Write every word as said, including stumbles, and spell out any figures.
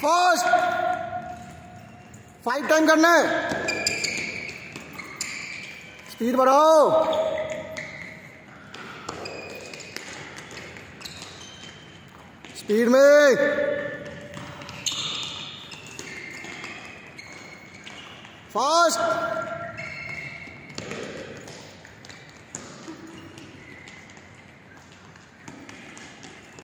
Fast, five time करना है, speed बढ़ाओ। स्पीड में फास्ट।